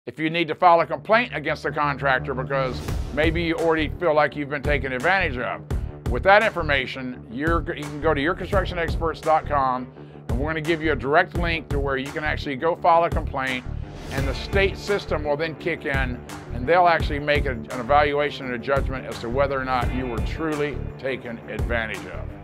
If you need to file a complaint against the contractor because maybe you already feel like you've been taken advantage of, with that information, you can go to yourconstructionexperts.com, and we're going to give you a direct link to where you can actually go file a complaint, and the state system will then kick in, and they'll actually make an evaluation and a judgment as to whether or not you were truly taken advantage of.